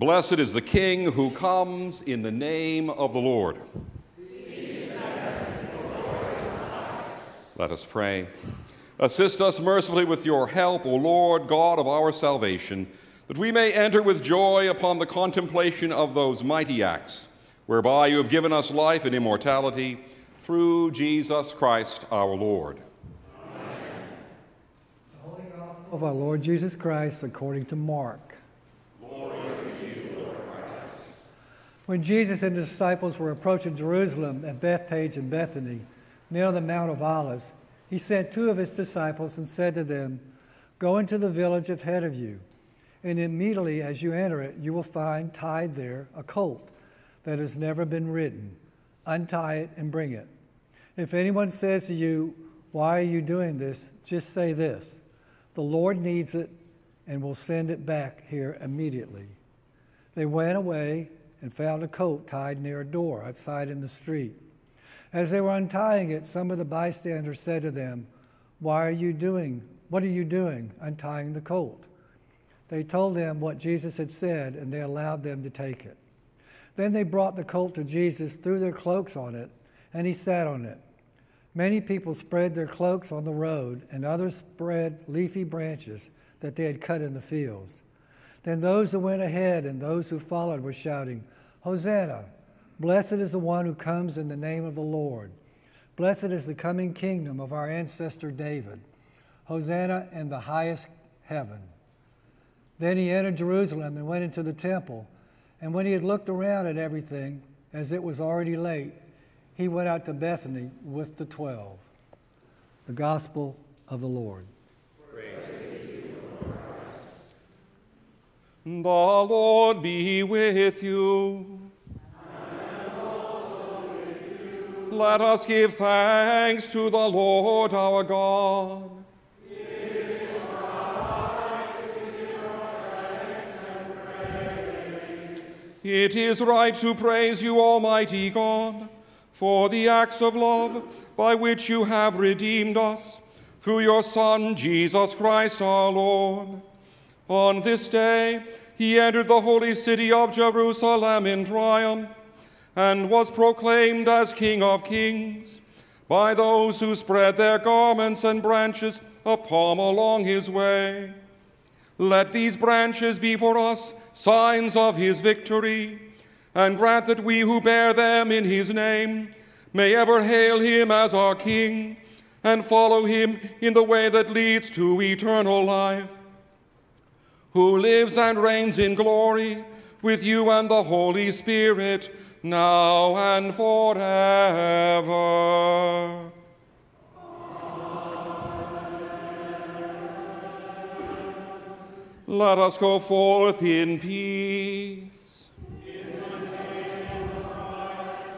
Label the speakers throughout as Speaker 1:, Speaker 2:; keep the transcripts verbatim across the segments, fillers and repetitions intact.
Speaker 1: Blessed is the King who comes in the name of the Lord. Let us pray. Assist us mercifully with your help, O Lord, God of our salvation, that we may enter with joy upon the contemplation of those mighty acts, whereby you have given us life and immortality, through Jesus Christ our Lord.
Speaker 2: Amen. The Holy Gospel of our Lord Jesus Christ according to Mark.
Speaker 1: Glory to you, Lord Christ.
Speaker 2: When Jesus and his disciples were approaching Jerusalem at Bethphage and Bethany, near the Mount of Olives, he sent two of his disciples and said to them, "Go into the village ahead of you, and immediately as you enter it, you will find tied there a colt that has never been ridden. Untie it and bring it. If anyone says to you, 'Why are you doing this?' just say this, 'The Lord needs it and will send it back here immediately.'" They went away and found a colt tied near a door outside in the street. As they were untying it, some of the bystanders said to them, "Why are you doing, what are you doing untying the colt?" They told them what Jesus had said, and they allowed them to take it. Then they brought the colt to Jesus, threw their cloaks on it, and he sat on it. Many people spread their cloaks on the road, and others spread leafy branches that they had cut in the fields. Then those who went ahead and those who followed were shouting, "Hosanna! Blessed is the one who comes in the name of the Lord. Blessed is the coming kingdom of our ancestor David. Hosanna in the highest heaven." Then he entered Jerusalem and went into the temple. And when he had looked around at everything, as it was already late, he went out to Bethany with the twelve. The Gospel of the Lord.
Speaker 1: Praise to you, Lord Christ. The Lord be with you. Let us give thanks to the Lord our God. It is right to give thanks and praise. It is right to praise you, Almighty God, for the acts of love by which you have redeemed us, through your Son, Jesus Christ our Lord. On this day he entered the holy city of Jerusalem in triumph, and was proclaimed as King of Kings by those who spread their garments and branches of palm along his way. Let these branches be for us signs of his victory, and grant that we who bear them in his name may ever hail him as our King and follow him in the way that leads to eternal life, who lives and reigns in glory with you and the Holy Spirit, now and forever. Amen. Let us go forth in peace. In the name of Christ.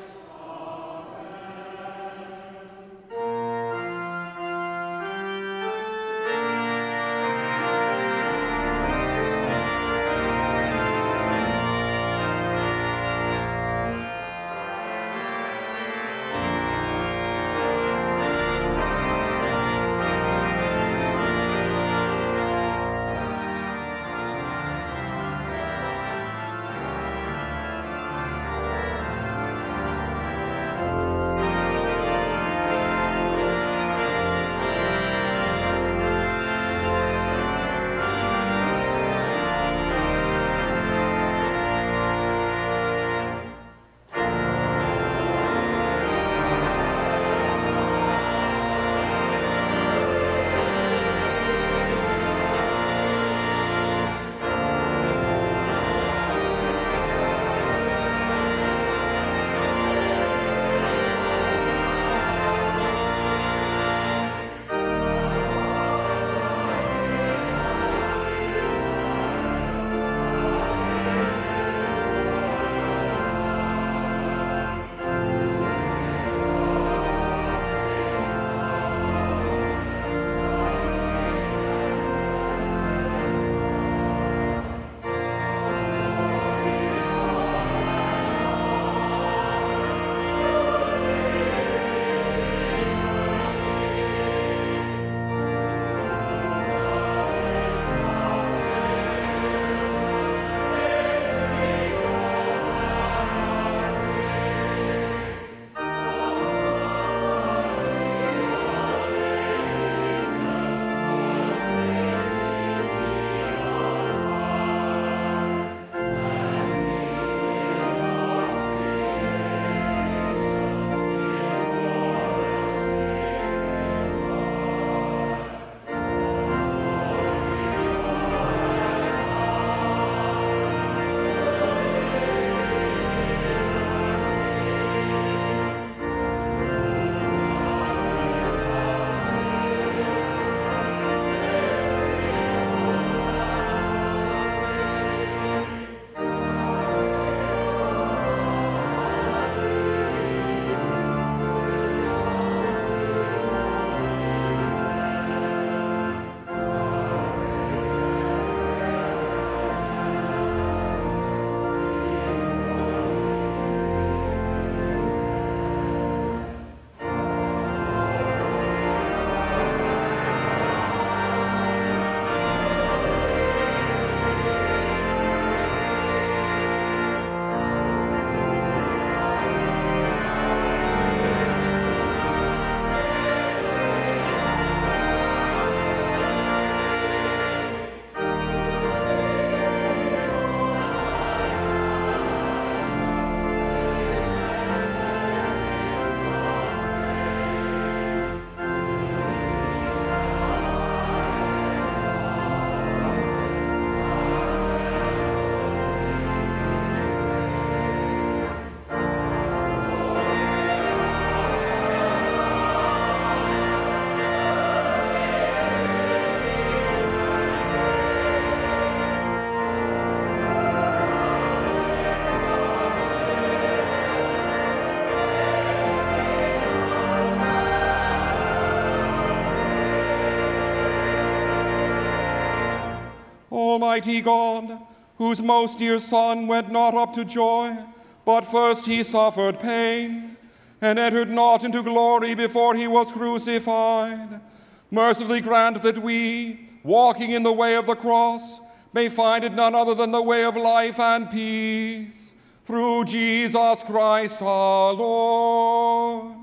Speaker 1: Almighty God, whose most dear Son went not up to joy, but first he suffered pain, and entered not into glory before he was crucified, mercifully grant that we, walking in the way of the cross, may find it none other than the way of life and peace. Through Jesus Christ our Lord.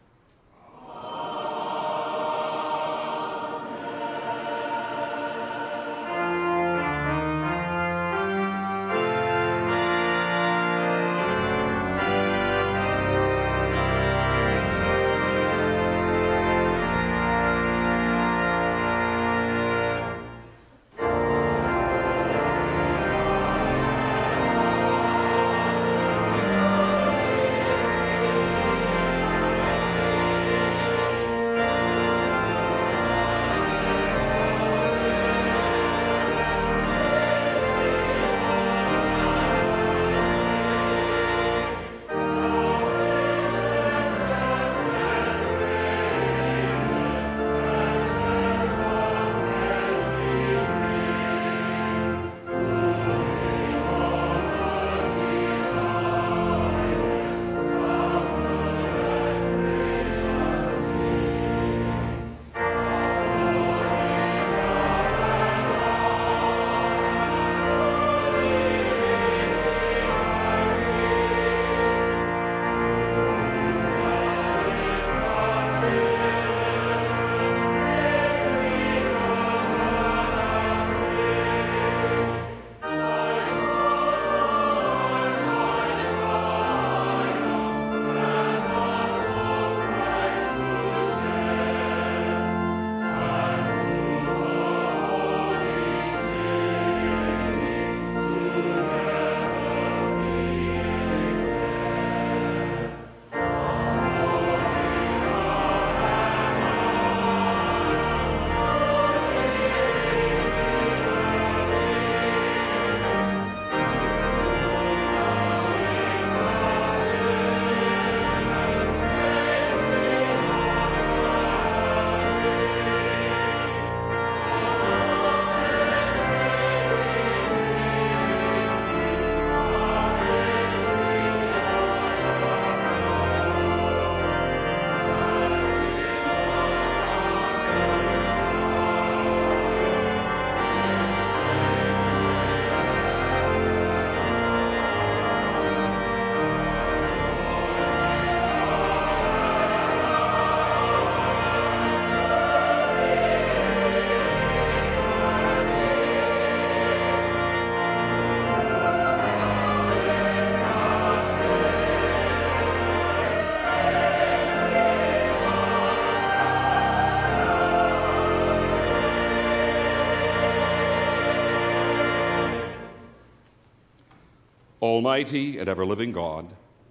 Speaker 3: Almighty and ever-living God,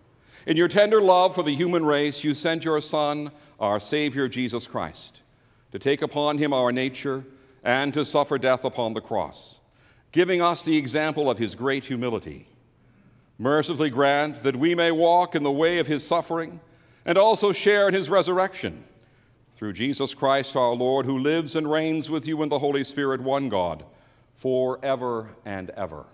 Speaker 3: in your tender love for the human race, you sent your Son, our Savior Jesus Christ, to take upon him our nature and to suffer death upon the cross, giving us the example of his great humility. Mercifully grant that we may walk in the way of his suffering and also share in his resurrection. Through Jesus Christ our Lord, who lives and reigns with you in the Holy Spirit, one God, forever and ever.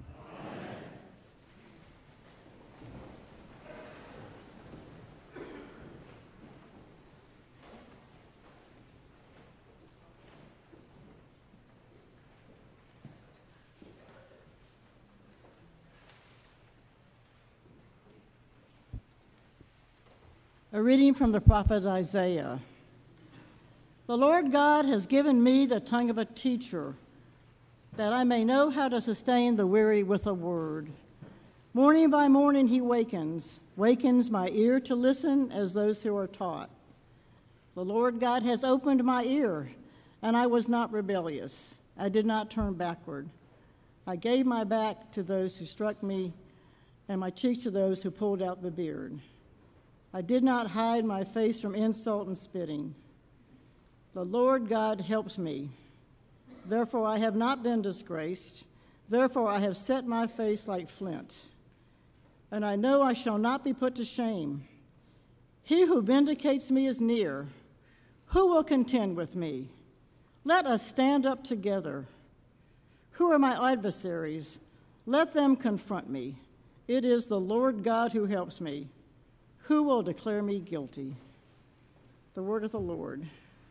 Speaker 4: A reading from the prophet Isaiah. The Lord God has given me the tongue of a teacher, that I may know how to sustain the weary with a word. Morning by morning he wakens, wakens my ear to listen as those who are taught. The Lord God has opened my ear, and I was not rebellious. I did not turn backward. I gave my back to those who struck me, and my cheeks to those who pulled out the beard. I did not hide my face from insult and spitting. The Lord God helps me. Therefore I have not been disgraced. Therefore I have set my face like flint. And I know I shall not be put to shame. He who vindicates me is near. Who will contend with me? Let us stand up together. Who are my adversaries? Let them confront me. It is the Lord God who helps me. Who will declare me guilty? The word of the Lord.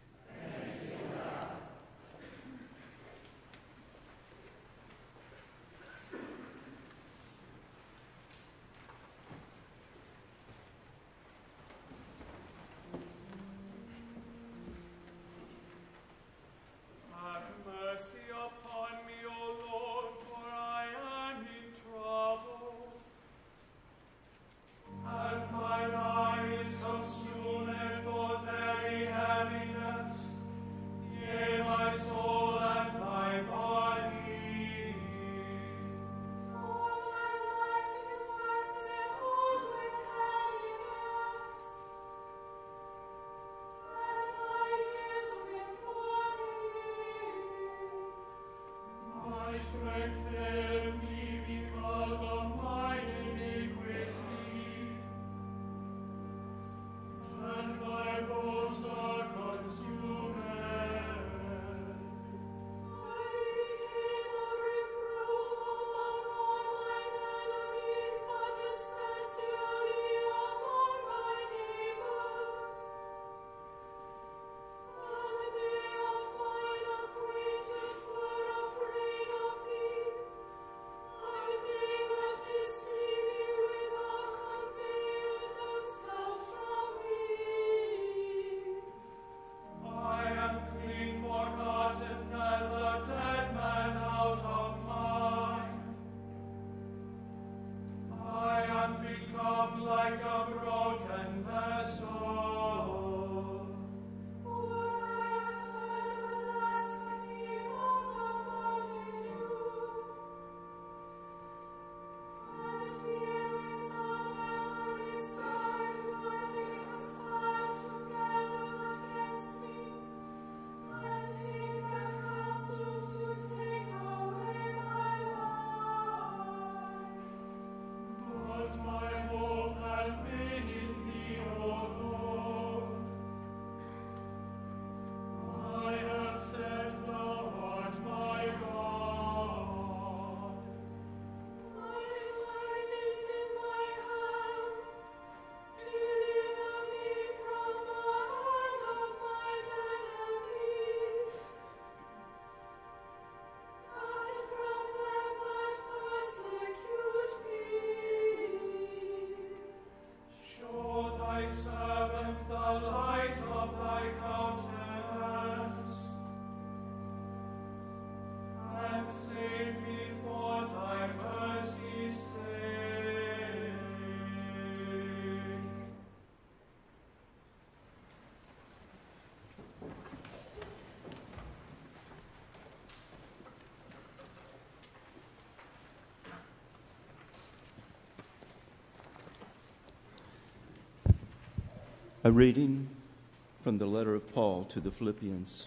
Speaker 5: A reading from the letter of Paul to the Philippians.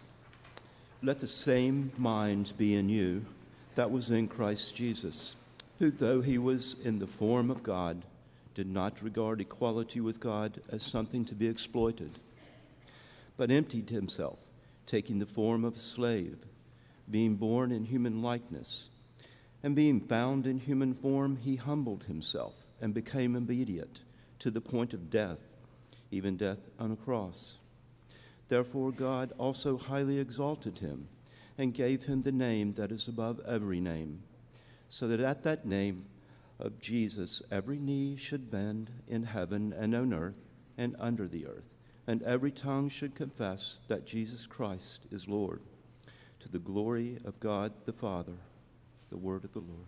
Speaker 5: Let the same mind be in you that was in Christ Jesus, who, though he was in the form of God, did not regard equality with God as something to be exploited, but emptied himself, taking the form of a slave, being born in human likeness. And being found in human form, he humbled himself and became obedient to the point of death, even death on a cross. Therefore God also highly exalted him and gave him the name that is above every name, so that at that name of Jesus every knee should bend in heaven and on earth and under the earth, and every tongue should confess that Jesus Christ is Lord, to the glory of God the Father. The word of the Lord.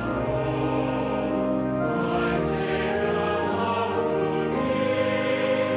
Speaker 6: Amen.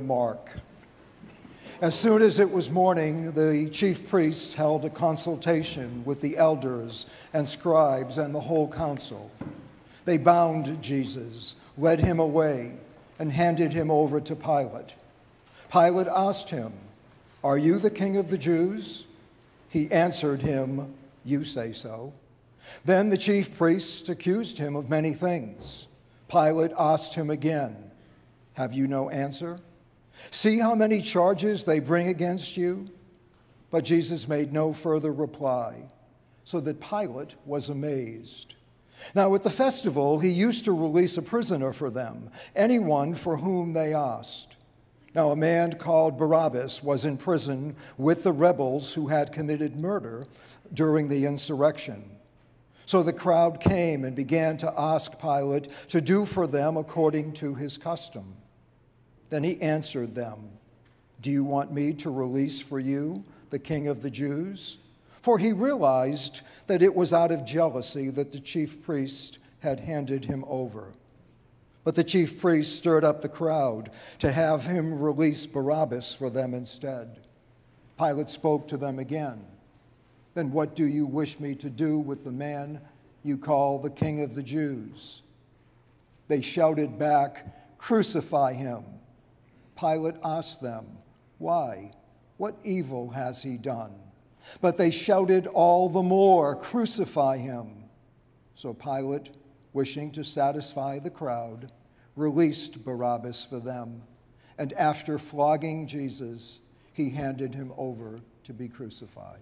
Speaker 6: Mark. As soon as it was morning, the chief priests held a consultation with the elders and scribes and the whole council. They bound Jesus, led him away, and handed him over to Pilate. Pilate asked him, "Are you the king of the Jews?" He answered him, "You say so." Then the chief priests accused him of many things. Pilate asked him again, "Have you no answer? See how many charges they bring against you?" But Jesus made no further reply, so that Pilate was amazed. Now at the festival, he used to release a prisoner for them, anyone for whom they asked. Now a man called Barabbas was in prison with the rebels who had committed murder during the insurrection. So the crowd came and began to ask Pilate to do for them according to his custom. Then he answered them, "Do you want me to release for you the king of the Jews?" For he realized that it was out of jealousy that the chief priest had handed him over. But the chief priest stirred up the crowd to have him release Barabbas for them instead. Pilate spoke to them again. "Then what do you wish me to do with the man you call the king of the Jews?" They shouted back, "Crucify him." Pilate asked them, "Why? What evil has he done?" But they shouted all the more, "Crucify him." So Pilate, wishing to satisfy the crowd, released Barabbas for them, and after flogging Jesus, he handed him over to be crucified.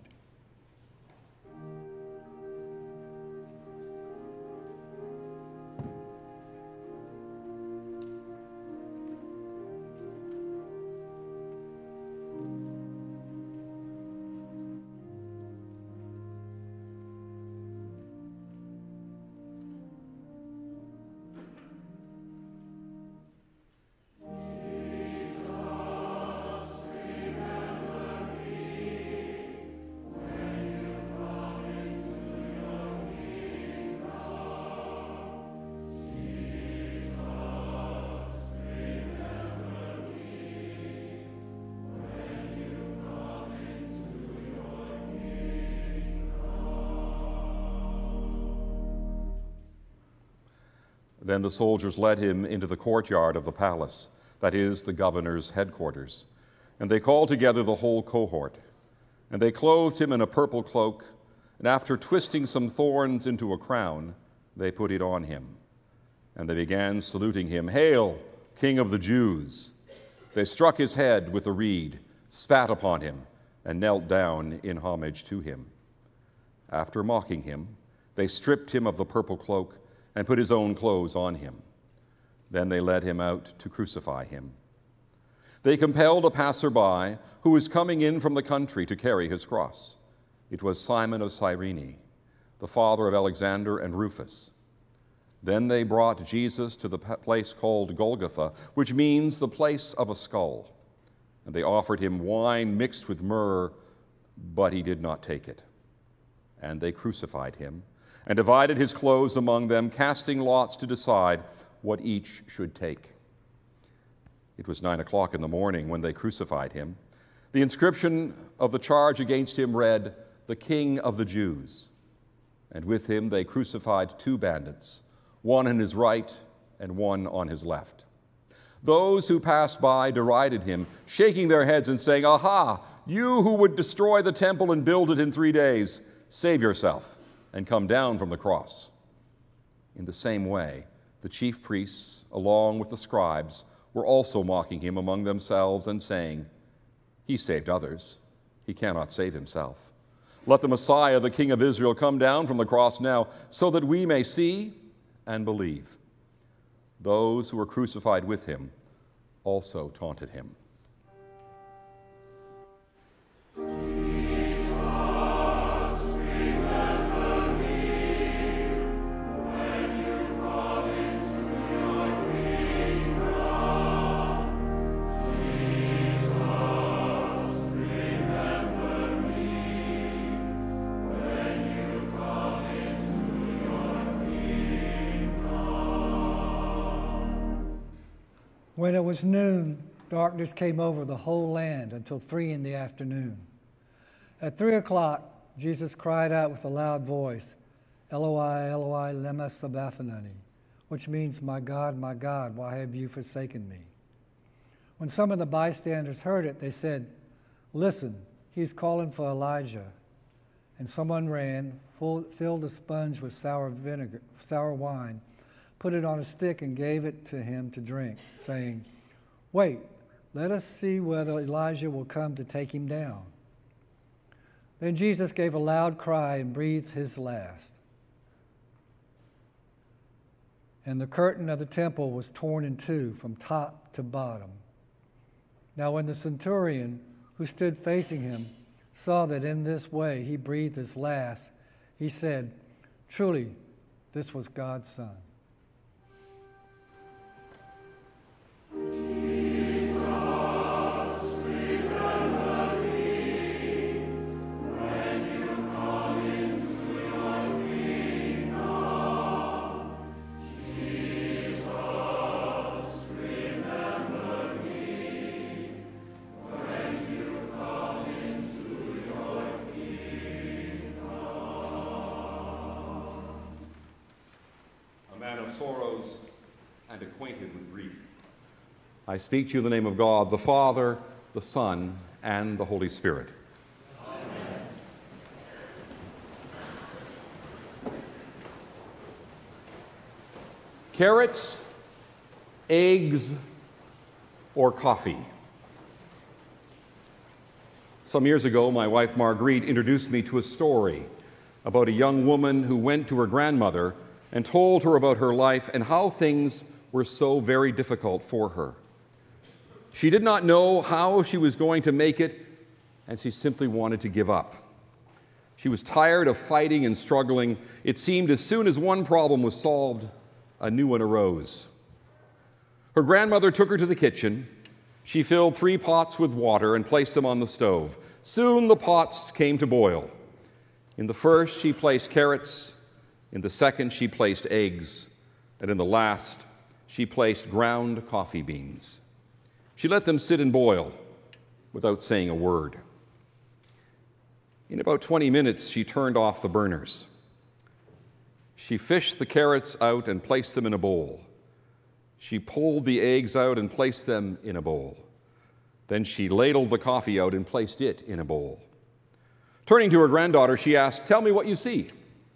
Speaker 3: Then the soldiers led him into the courtyard of the palace, that is, the governor's headquarters. And they called together the whole cohort. And they clothed him in a purple cloak, and after twisting some thorns into a crown, they put it on him. And they began saluting him, "Hail, King of the Jews!" They struck his head with a reed, spat upon him, and knelt down in homage to him. After mocking him, they stripped him of the purple cloak and put his own clothes on him. Then they led him out to crucify him. They compelled a passerby who was coming in from the country to carry his cross. It was Simon of Cyrene, the father of Alexander and Rufus. Then they brought Jesus to the place called Golgotha, which means the place of a skull. And they offered him wine mixed with myrrh, but he did not take it. And they crucified him and divided his clothes among them, casting lots to decide what each should take. It was nine o'clock in the morning when they crucified him. The inscription of the charge against him read, "The King of the Jews." And with him they crucified two bandits, one on his right and one on his left. Those who passed by derided him, shaking their heads and saying, "Aha, you who would destroy the temple and build it in three days, save yourself and come down from the cross." In the same way, the chief priests, along with the scribes, were also mocking him among themselves and saying, "He saved others. He cannot save himself. Let the Messiah, the King of Israel, come down from the cross now, so that we may see and believe." Those who were crucified with him also taunted him.
Speaker 2: When it was noon, Darkness came over the whole land until three in the afternoon. At three o'clock, Jesus cried out with a loud voice, Eloi, Eloi, lema sabachthani, which means, My God, my God, why have you forsaken me? When some of the bystanders heard it, they said, Listen, he's calling for Elijah. And someone ran, full, filled a sponge with sour vinegar, sour wine, put it on a stick and gave it to him to drink, saying, Wait, let us see whether Elijah will come to take him down. Then Jesus gave a loud cry and breathed his last. And the curtain of the temple was torn in two from top to bottom. Now when the centurion who stood facing him saw that in this way he breathed his last, he said, Truly, this was God's Son.
Speaker 3: Sorrows and acquainted with grief. I speak to you in the name of God, the Father, the Son, and the Holy Spirit. Amen. Carrots, eggs, or coffee? Some years ago, my wife Marguerite introduced me to a story about a young woman who went to her grandmother and told her about her life and how things were so very difficult for her. She did not know how she was going to make it, and she simply wanted to give up. She was tired of fighting and struggling. It seemed as soon as one problem was solved, a new one arose. Her grandmother took her to the kitchen. She filled three pots with water and placed them on the stove. Soon the pots came to boil. In the first, she placed carrots. In the second, she placed eggs, and in the last, she placed ground coffee beans. She let them sit and boil without saying a word. In about twenty minutes, she turned off the burners. She fished the carrots out and placed them in a bowl. She pulled the eggs out and placed them in a bowl. Then she ladled the coffee out and placed it in a bowl. Turning to her granddaughter, she asked, "Tell me what you see."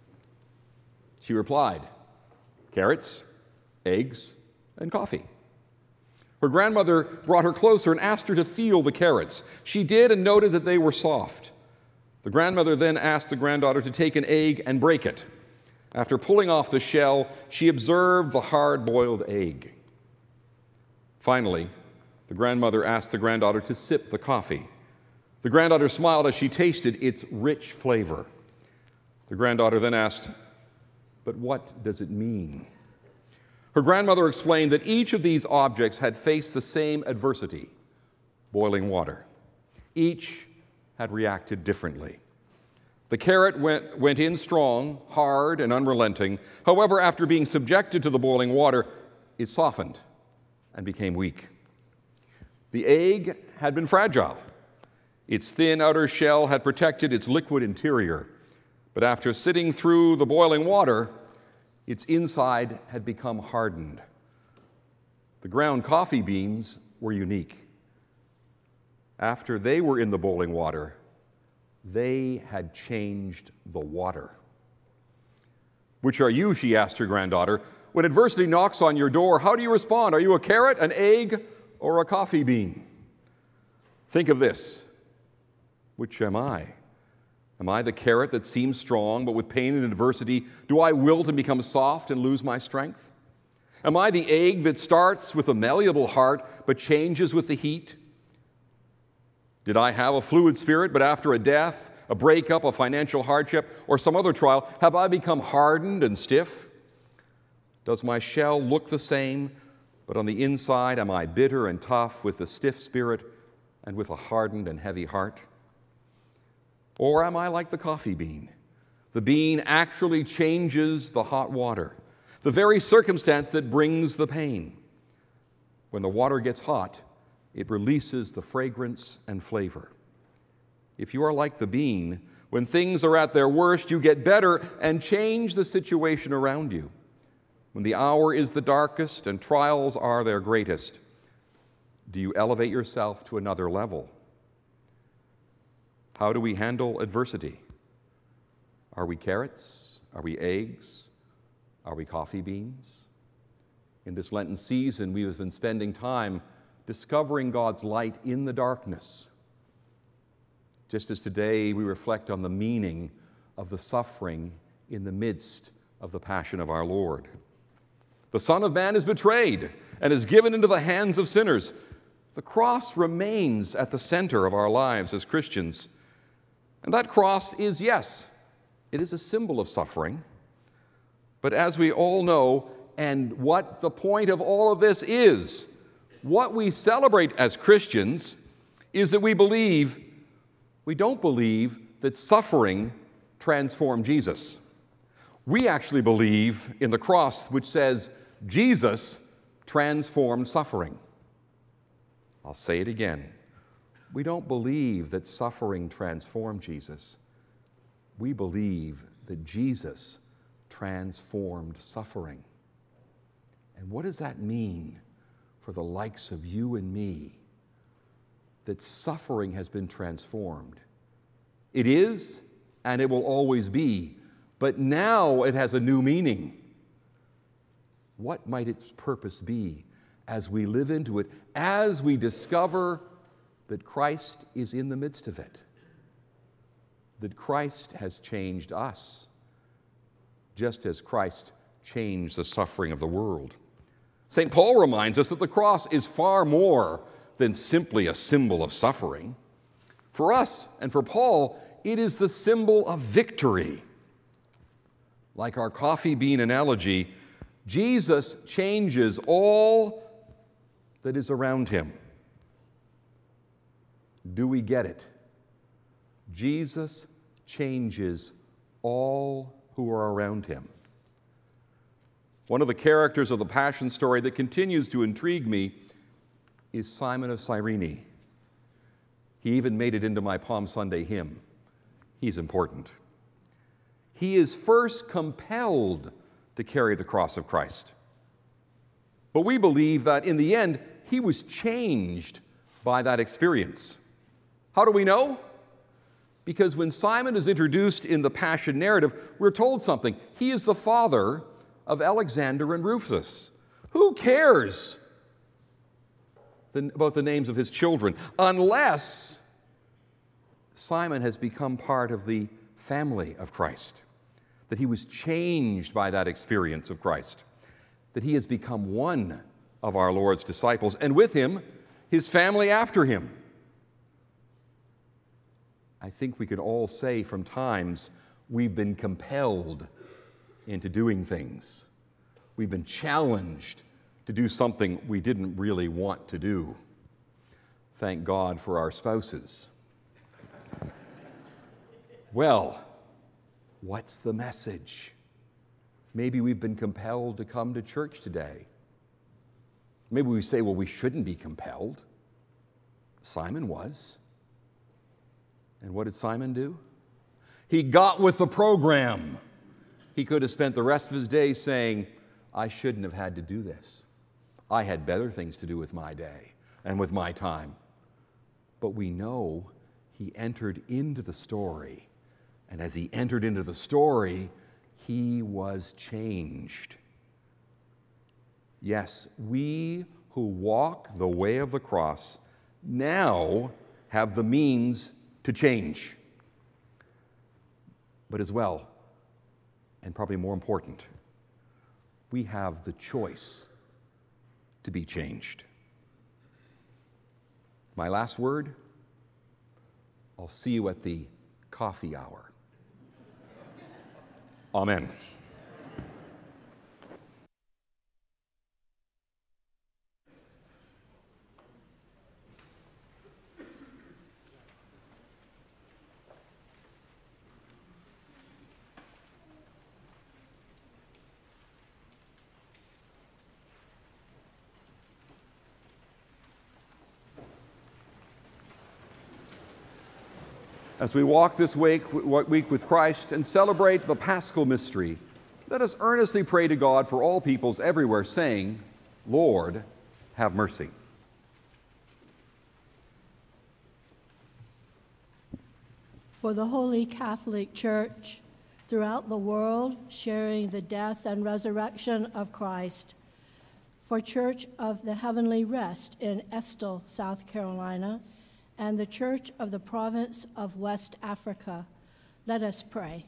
Speaker 3: She replied, "Carrots, eggs, and coffee." Her grandmother brought her closer and asked her to feel the carrots. She did and noted that they were soft. The grandmother then asked the granddaughter to take an egg and break it. After pulling off the shell, she observed the hard-boiled egg. Finally, the grandmother asked the granddaughter to sip the coffee. The granddaughter smiled as she tasted its rich flavor. The granddaughter then asked, "But what does it mean?" Her grandmother explained that each of these objects had faced the same adversity, boiling water. Each had reacted differently. The carrot went, went in strong, hard, and unrelenting. However, after being subjected to the boiling water, it softened and became weak. The egg had been fragile. Its thin outer shell had protected its liquid interior. But after sitting through the boiling water, its inside had become hardened. The ground coffee beans were unique. After they were in the boiling water, they had changed the water. "Which are you?" she asked her granddaughter. "When adversity knocks on your door, how do you respond? Are you a carrot, an egg, or a coffee bean?" Think of this. Which am I? Am I the carrot that seems strong, but with pain and adversity, do I wilt and become soft and lose my strength? Am I the egg that starts with a malleable heart, but changes with the heat? Did I have a fluid spirit, but after a death, a breakup, a financial hardship, or some other trial, have I become hardened and stiff? Does my shell look the same, but on the inside am I bitter and tough with a stiff spirit and with a hardened and heavy heart? Or am I like the coffee bean? The bean actually changes the hot water, the very circumstance that brings the pain. When the water gets hot, it releases the fragrance and flavor. If you are like the bean, when things are at their worst, you get better and change the situation around you. When the hour is the darkest and trials are their greatest, do you elevate yourself to another level? How do we handle adversity? Are we carrots? Are we eggs? Are we coffee beans? In this Lenten season, we have been spending time discovering God's light in the darkness. Just as today we reflect on the meaning of the suffering in the midst of the passion of our Lord. The Son of Man is betrayed and is given into the hands of sinners. The cross remains at the center of our lives as Christians. And that cross is, yes, it is a symbol of suffering. But as we all know, and what the point of all of this is, what we celebrate as Christians is that we believe, we don't believe that suffering transformed Jesus. We actually believe in the cross, which says Jesus transformed suffering. I'll say it again. We don't believe that suffering transformed Jesus. We believe that Jesus transformed suffering. And what does that mean for the likes of you and me? That suffering has been transformed. It is, and it will always be, but now it has a new meaning. What might its purpose be as we live into it, as we discover that Christ is in the midst of it, that Christ has changed us, just as Christ changed the suffering of the world. Saint Paul reminds us that the cross is far more than simply a symbol of suffering. For us and for Paul, it is the symbol of victory. Like our coffee bean analogy, Jesus changes all that is around him. Do we get it? Jesus changes all who are around him. One of the characters of the Passion story that continues to intrigue me is Simon of Cyrene. He even made it into my Palm Sunday hymn. He's important. He is first compelled to carry the cross of Christ. But we believe that in the end, he was changed by that experience. How do we know? Because when Simon is introduced in the Passion narrative, we're told something. He is the father of Alexander and Rufus. Who cares the, about the names of his children unless Simon has become part of the family of Christ, that he was changed by that experience of Christ, that he has become one of our Lord's disciples, and with him, his family after him. I think we could all say from times we've been compelled into doing things. We've been challenged to do something we didn't really want to do. Thank God for our spouses. Well, what's the message? Maybe we've been compelled to come to church today. Maybe we say, well, we shouldn't be compelled. Simon was. And what did Simon do? He got with the program. He could have spent the rest of his day saying, I shouldn't have had to do this. I had better things to do with my day and with my time. But we know he entered into the story. And as he entered into the story, he was changed. Yes, we who walk the way of the cross now have the means to change. But as well, and probably more important, we have the choice to be changed. My last word, I'll see you at the coffee hour. Amen. As we walk this week, week with Christ and celebrate the Paschal mystery, let us earnestly pray to God for all peoples everywhere, saying, Lord, have mercy.
Speaker 7: For the Holy Catholic Church throughout the world, sharing the death and resurrection of Christ. For Church of the Heavenly Rest in Estill, South Carolina, and the Church of the Province of West Africa, let us pray.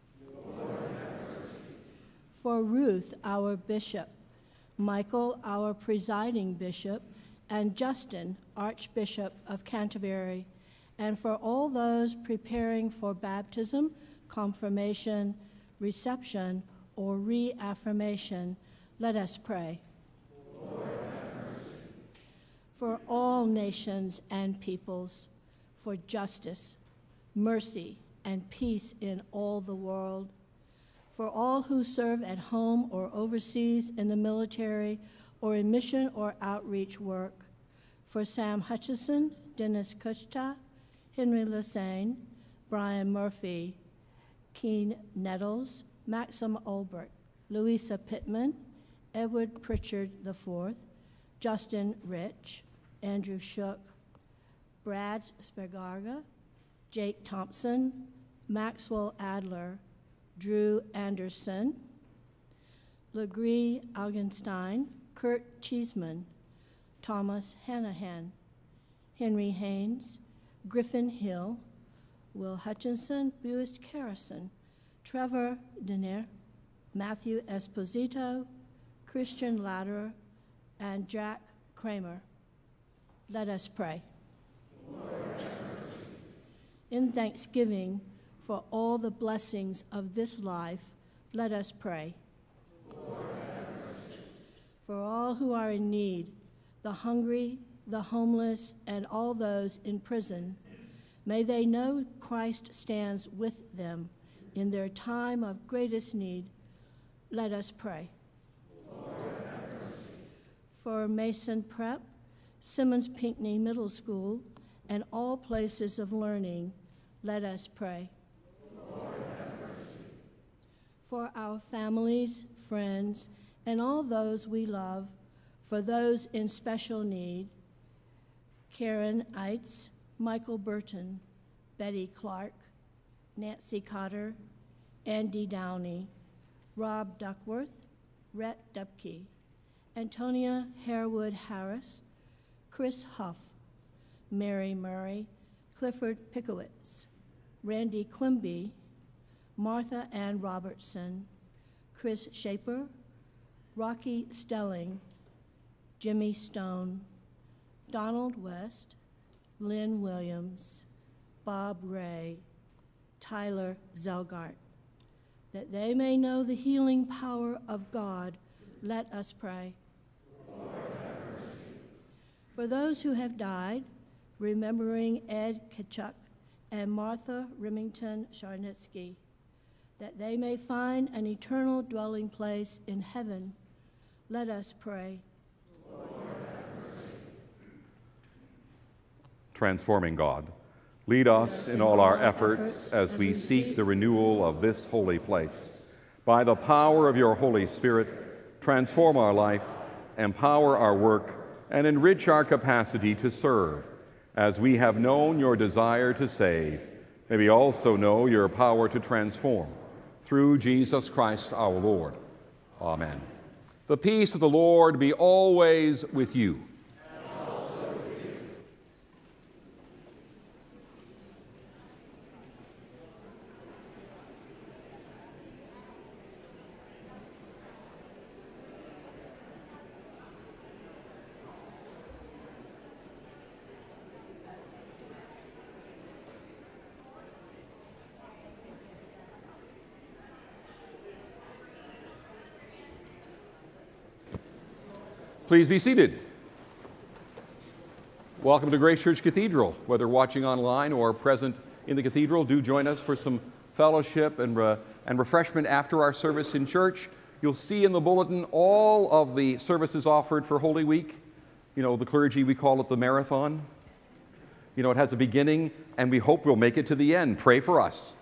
Speaker 7: For Ruth, our bishop, Michael, our presiding bishop, and Justin, Archbishop of Canterbury, and for all those preparing for baptism, confirmation, reception, or reaffirmation, let us pray. Lord, have mercy. For all nations and peoples, for justice, mercy, and peace in all the world, for all who serve at home or overseas in the military or in mission or outreach work, for Sam Hutchison, Dennis Kuchta, Henry Lassane, Brian Murphy, Keen Nettles, Maxim Olbert, Louisa Pittman, Edward Pritchard the fourth, Justin Rich, Andrew Shook, Brad Spergarga, Jake Thompson, Maxwell Adler, Drew Anderson, Legree Augenstein, Kurt Cheeseman, Thomas Hanahan, Henry Haynes, Griffin Hill, Will Hutchinson, Buist Carrison, Trevor Denner, Matthew Esposito, Christian Latterer, and Jack Kramer. Let us pray. Lord, in thanksgiving for all the blessings of this life, let us pray. Lord, for all who are in need, the hungry, the homeless, and all those in prison, may they know Christ stands with them in their time of greatest need. Let us pray. Lord, for Mason Prep, Simmons Pinckney Middle School, and all places of learning, let us pray. Lord, for our families, friends, and all those we love, for those in special need, Karen Eitz, Michael Burton, Betty Clark, Nancy Cotter, Andy Downey, Rob Duckworth, Rhett Dupke, Antonia Harewood Harris, Chris Huff, Mary Murray, Clifford Pickowitz, Randy Quimby, Martha Ann Robertson, Chris Shaper, Rocky Stelling, Jimmy Stone, Donald West, Lynn Williams, Bob Ray, Tyler Zelgart, that they may know the healing power of God. Let us pray. Lord, have mercy. For those who have died, remembering Ed Kachuk and Martha Remington Charnitsky, that they may find an eternal dwelling place in heaven, let us pray. Lord, have mercy.
Speaker 3: Transforming God, lead us in all our efforts as we seek the renewal of this holy place. By the power of your Holy Spirit, transform our life, empower our work, and enrich our capacity to serve. As we have known your desire to save, may we also know your power to transform. Through Jesus Christ our Lord. Amen. The peace of the Lord be always with you.
Speaker 8: And also with you.
Speaker 3: Please be seated. Welcome to Grace Church Cathedral. Whether watching online or present in the cathedral, do join us for some fellowship and, uh, and refreshment after our service in church. You'll see in the bulletin all of the services offered for Holy Week. You know, the clergy, we call it the marathon. You know, it has a beginning, and we hope we'll make it to the end. Pray for us.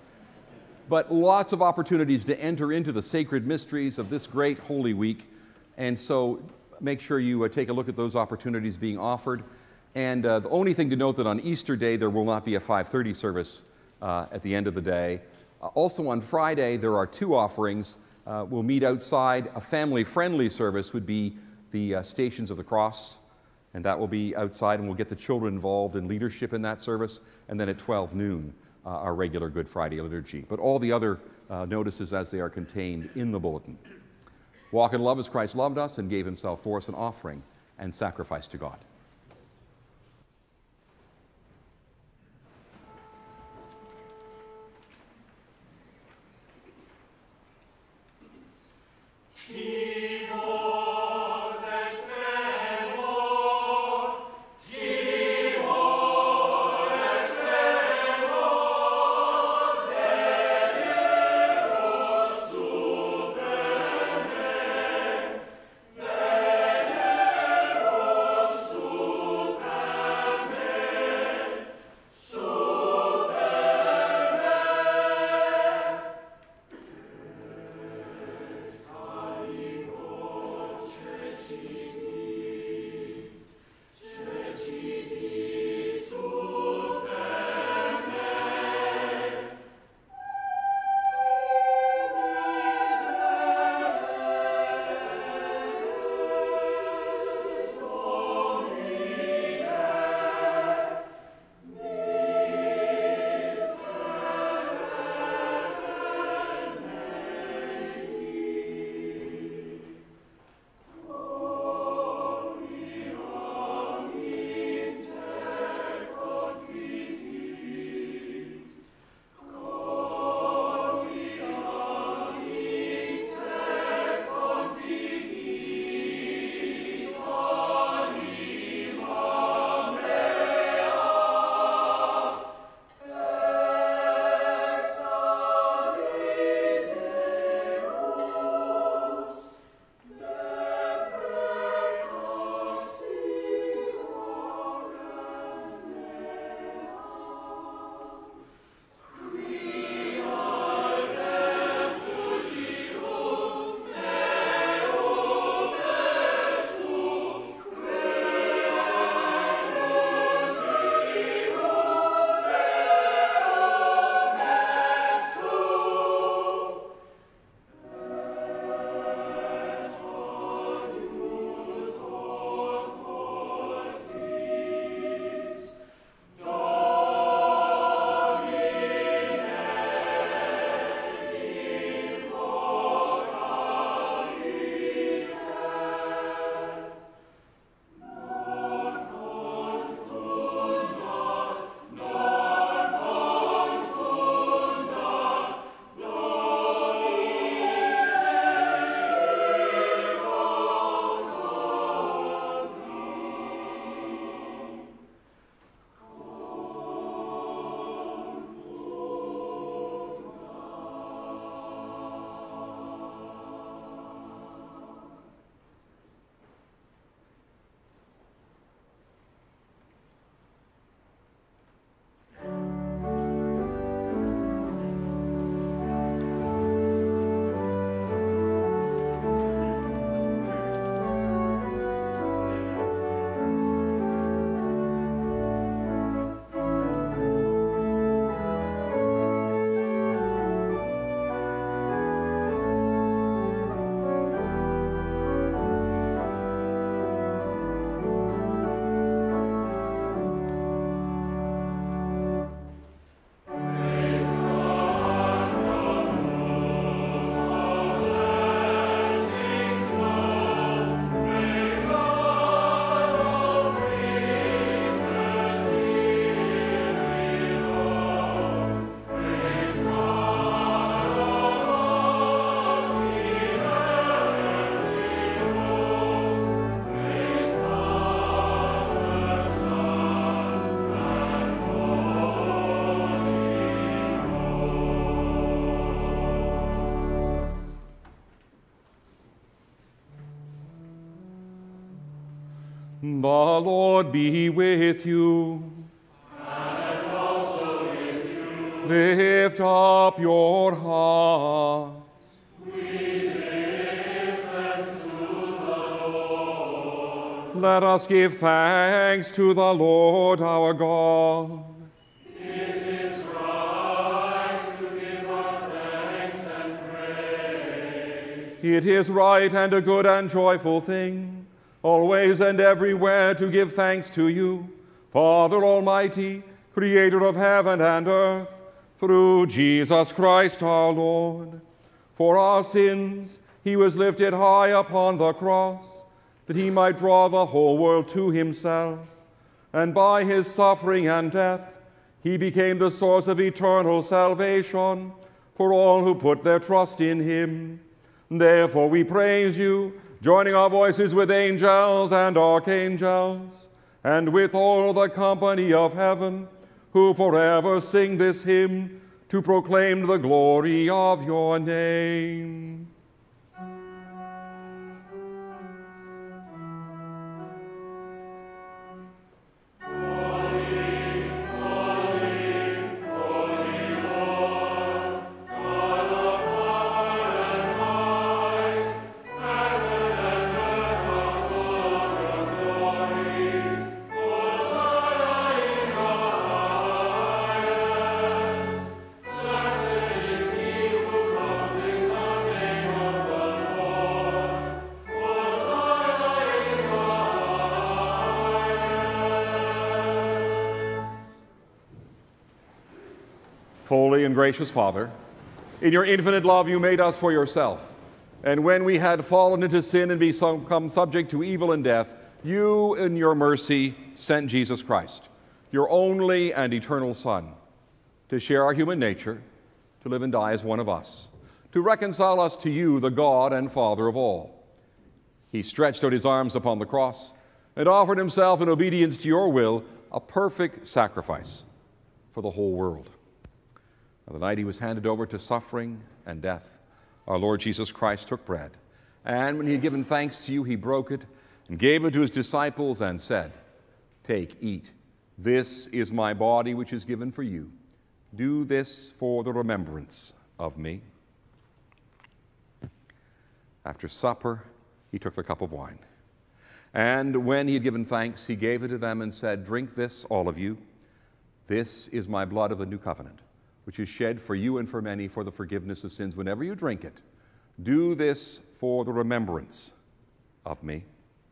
Speaker 3: But lots of opportunities to enter into the sacred mysteries of this great Holy Week. And so make sure you uh, take a look at those opportunities being offered. And uh, the only thing to note that on Easter Day, there will not be a five thirty service uh, at the end of the day. Uh, also on Friday, there are two offerings. Uh, we'll meet outside. A family-friendly service would be the uh, Stations of the Cross, and that will be outside, and we'll get the children involved in leadership in that service. And then at twelve noon, uh, our regular Good Friday liturgy. But all the other uh, notices as they are contained in the bulletin. Walk in love as Christ loved us and gave himself for us an offering and sacrifice to God.
Speaker 1: The Lord be with you.
Speaker 3: Lift up your hearts. Let us give thanks to the Lord our God.
Speaker 1: It is right to give our thanks and praise.
Speaker 3: It is right and a good and joyful thing, always and everywhere to give thanks to you, Father Almighty, Creator of heaven and earth, through Jesus Christ our Lord. For our sins he was lifted high upon the cross, that he might draw the whole world to himself. And by his suffering and death, he became the source of eternal salvation for all who put their trust in him. Therefore we praise you, joining our voices with angels and archangels, and with all the company of heaven, who forever sing this hymn to proclaim the glory of your name. Holy and gracious Father, in your infinite love you made us for yourself. And when we had fallen into sin and become subject to evil and death, you in your mercy sent Jesus Christ, your only and eternal Son, to share our human nature, to live and die as one of us, to reconcile us to you, the God and Father of all. He stretched out his arms upon the cross and offered himself in obedience to your will, a perfect sacrifice for the whole world. On the night he was handed over to suffering and death, our Lord Jesus Christ took bread, and when he had given thanks to you, he broke it and gave it to his disciples and said, "Take, eat. This is my body which is given for you. Do this for the remembrance of me." After supper, he took the cup of wine. And when he had given thanks, he gave it to them and said, "Drink this, all of you. This is my blood of the new covenant, which is shed for you and for many for the forgiveness of sins. Whenever you drink it, do this for the remembrance of me."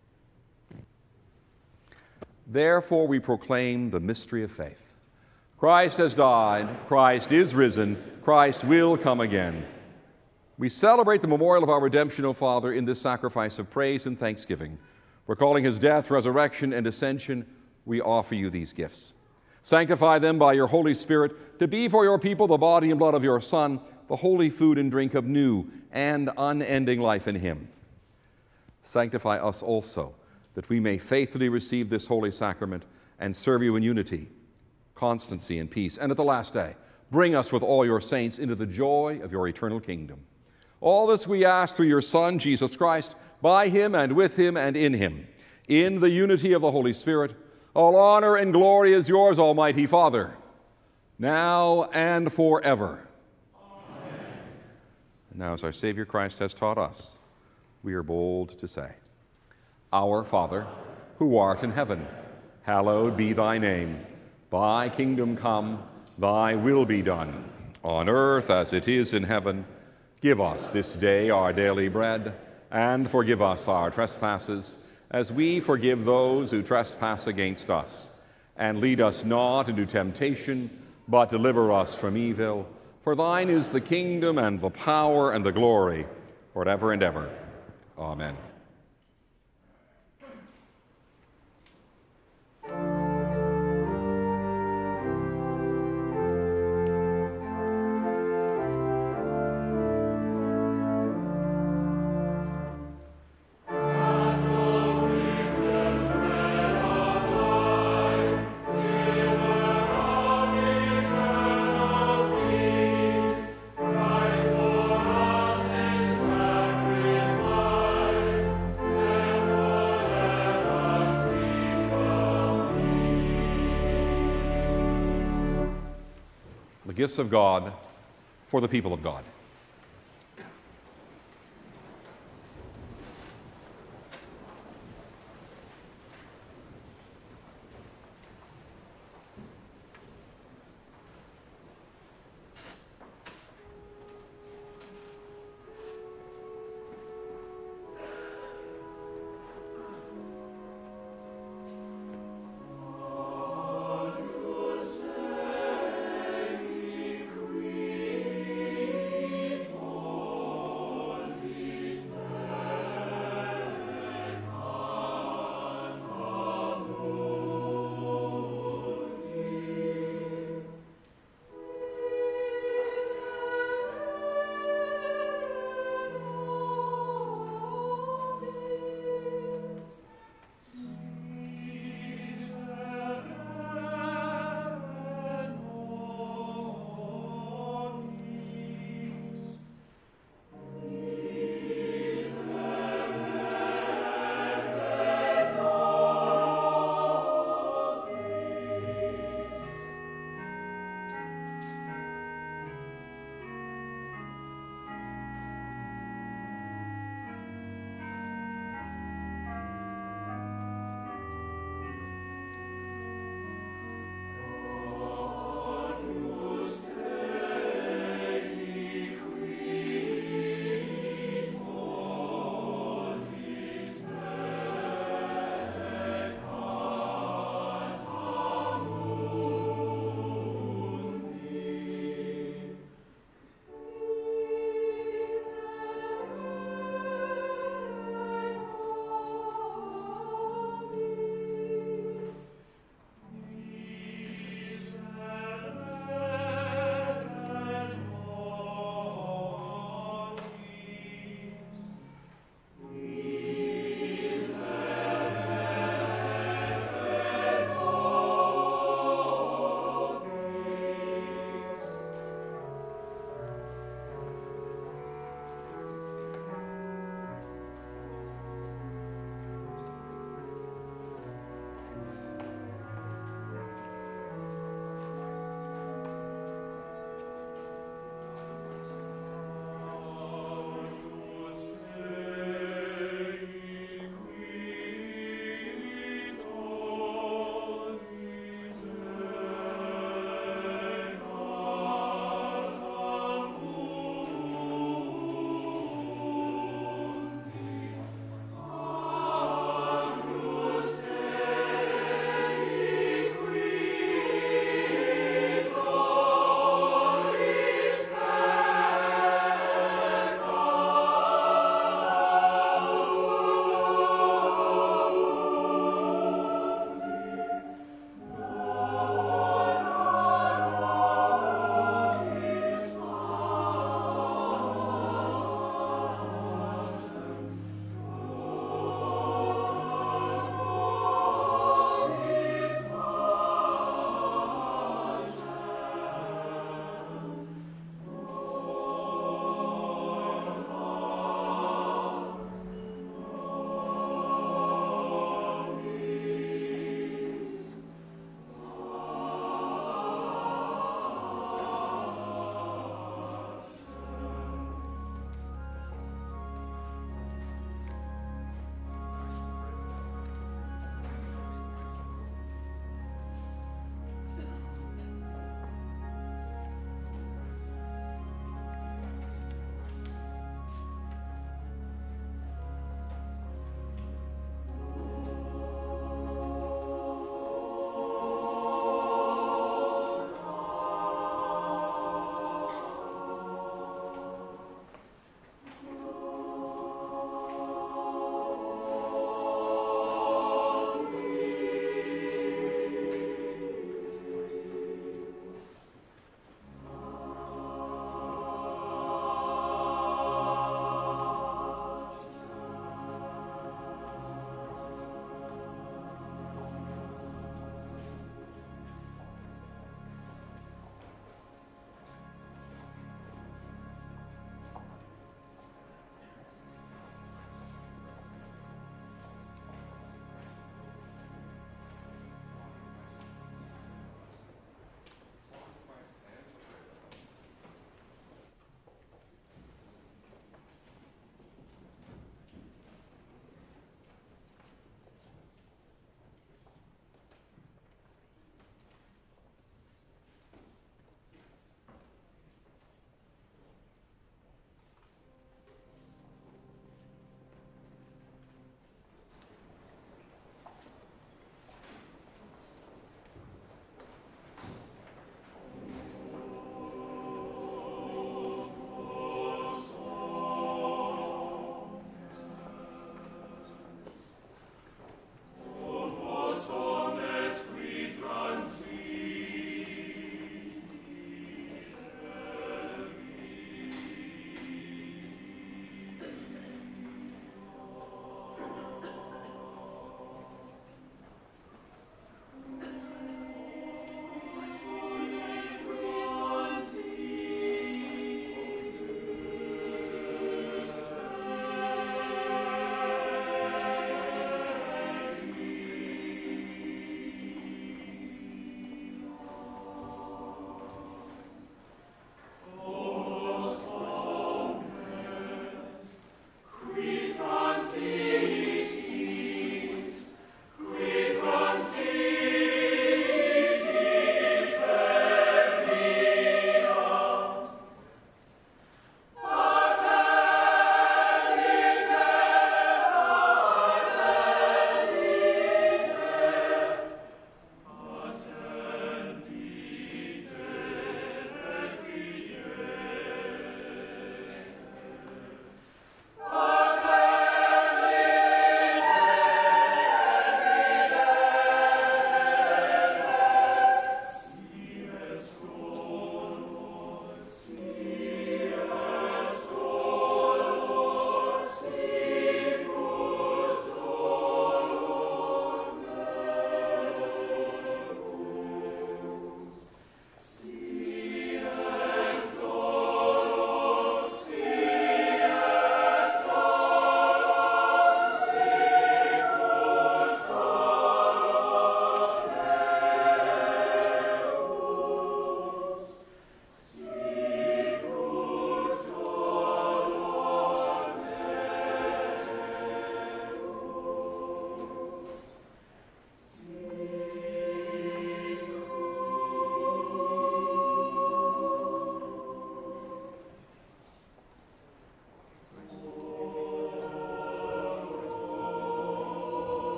Speaker 3: Therefore we proclaim the mystery of faith. Christ has died, Christ is risen, Christ will come again. We celebrate the memorial of our redemption, O Father, in this sacrifice of praise and thanksgiving. Recalling his death, resurrection, and ascension, we offer you these gifts. Sanctify them by your Holy Spirit to be for your people the body and blood of your Son, the holy food and drink of new and unending life in him. Sanctify us also, that we may faithfully receive this holy sacrament and serve you in unity, constancy, and peace. And at the last day, bring us with all your saints into the joy of your eternal kingdom. All this we ask through your Son, Jesus Christ, by him and with him and in him, in the unity of the Holy Spirit. All honor and glory is yours, Almighty Father, now and forever. Amen. And now, as our Savior Christ has taught us, we are bold to say, "Our Father, who art in heaven, hallowed be thy name. Thy kingdom come, thy will be done, on earth as it is in heaven. Give us this day our daily bread, and forgive us our trespasses, as we forgive those who trespass against us. And lead us not into temptation, but deliver us from evil. For thine is the kingdom and the power and the glory, forever and ever. Amen." the gifts of God for the people of God.
Speaker 8: Amen.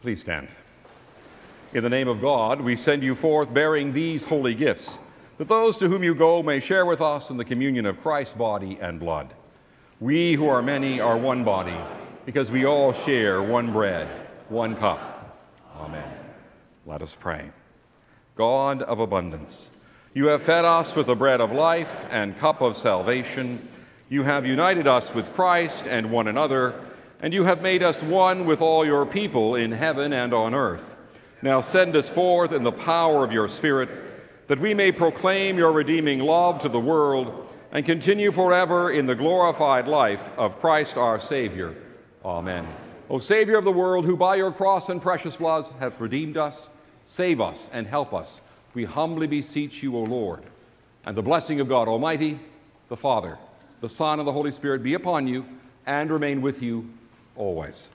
Speaker 3: Please stand. In the name of God, we send you forth bearing these holy gifts, that those to whom you go may share with us in the communion of Christ's body and blood. We who are many are one body, because we all share one bread, one cup. Amen. Let us pray. God of abundance, you have fed us with the bread of life and cup of salvation. You have united us with Christ and one another, and you have made us one with all your people in heaven and on earth. Now send us forth in the power of your Spirit, that we may proclaim your redeeming love to the world and continue forever in the glorified life of Christ our Savior. Amen. O Savior of the world, who by your cross and precious blood have redeemed us, save us and help us. We humbly beseech you, O Lord. And the blessing of God Almighty, the Father, the Son, and the Holy Spirit be upon you and remain with you always.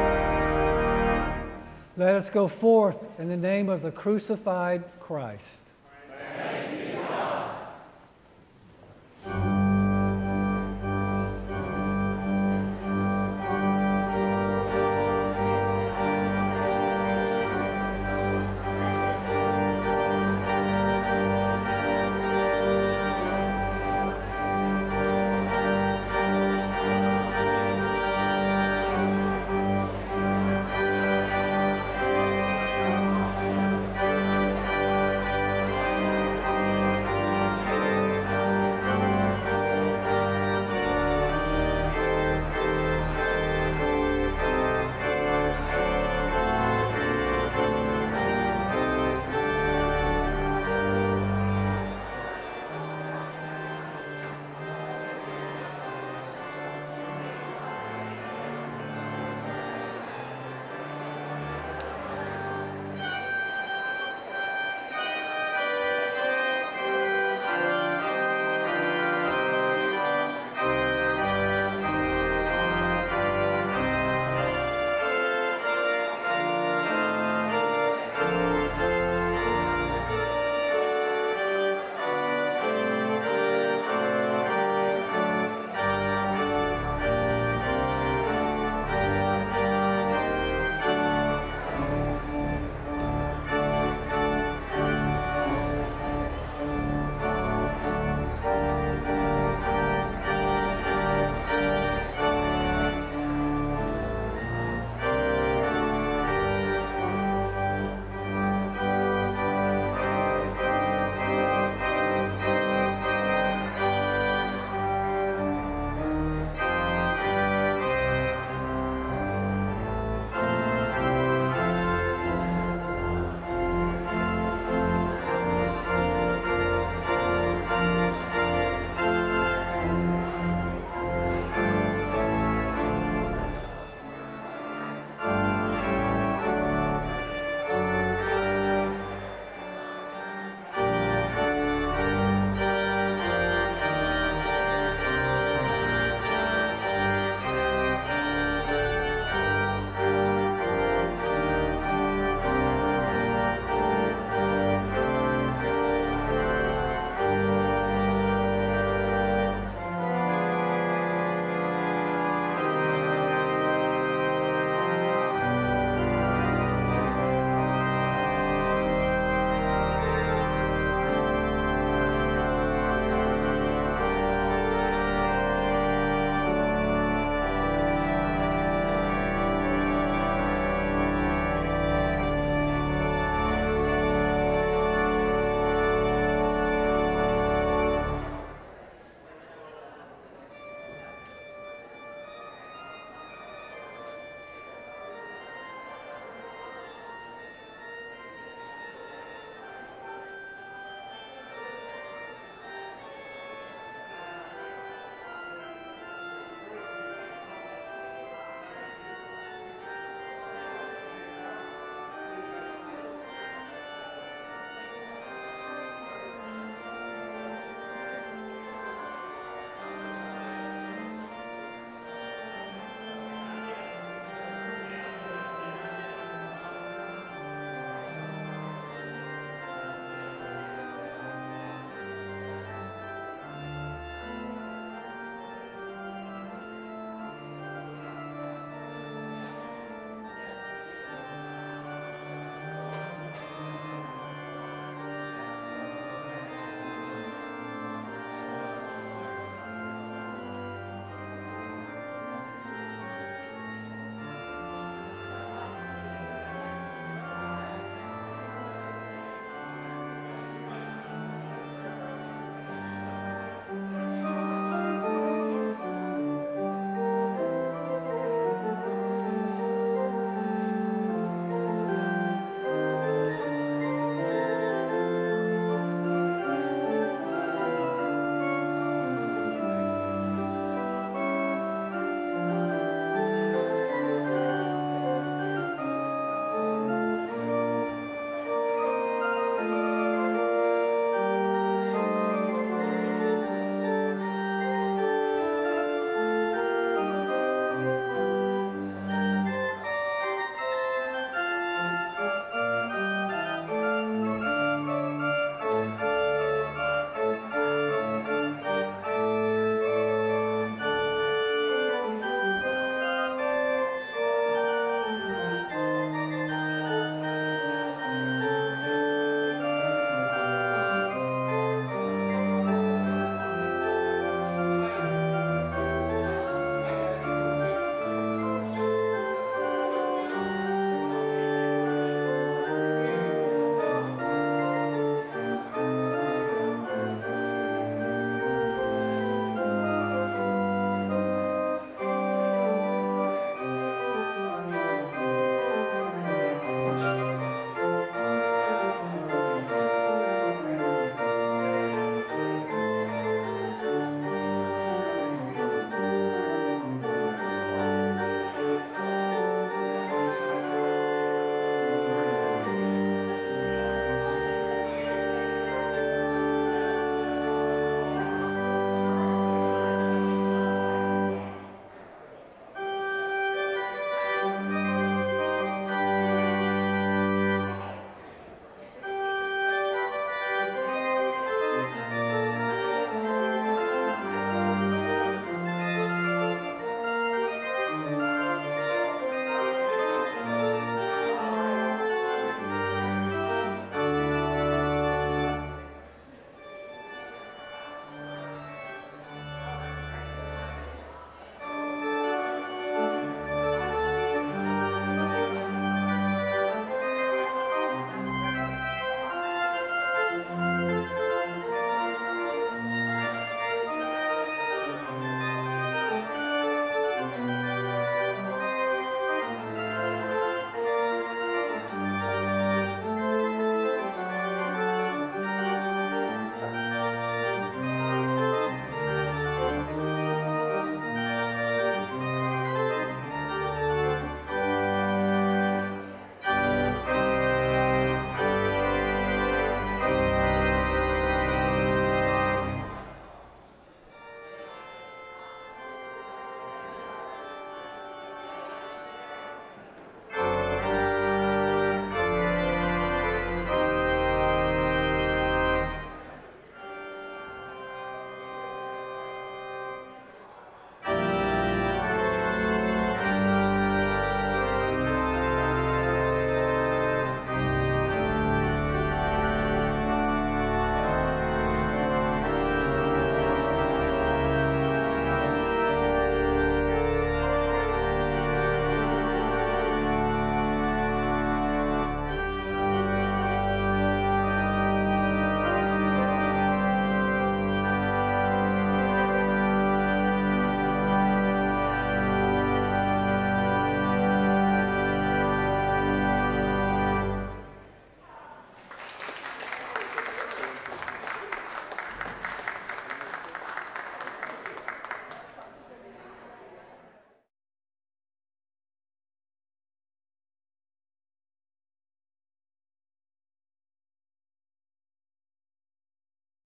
Speaker 2: Let us go forth in the name of the crucified Christ.